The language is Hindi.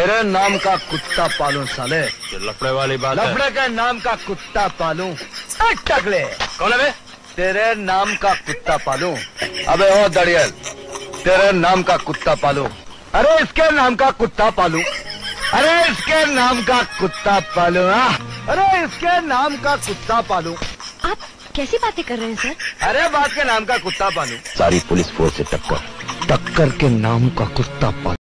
तेरे नाम का कुत्ता पालूं साले। लफड़े वाली बात है। लफड़े के नाम का कुत्ता पालूं। टकले कौन है बे? तेरे नाम का कुत्ता पालूं। अबे ओ दड़ियल, तेरे नाम का कुत्ता पालूं। अरे इसके नाम का कुत्ता पालूं। अरे इसके नाम का कुत्ता पालूं। अरे इसके नाम का कुत्ता पालूं। आप कैसी बातें कर रहे हैं सर? अरे बात के नाम का कुत्ता पालूं। सारी पुलिस फोर्स से टक्कर। टक्कर के नाम का कुत्ता पालूं।